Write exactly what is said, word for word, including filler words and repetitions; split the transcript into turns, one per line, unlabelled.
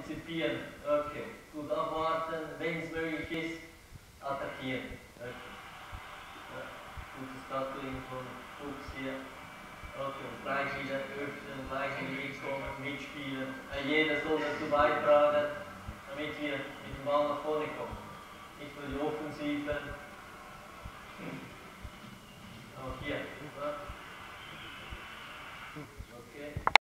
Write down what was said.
antizipieren. Okay. Gut abwarten, wenn es möglich ist, attackieren. Okay. Ja. Gutes Tackling von Fuchs hier. Okay, und gleich wieder öffnen, gleich mitkommen, mitspielen. Jeder soll dazu beitragen, damit wir mit dem Ball nach vorne kommen. Nicht nur die Offensiven.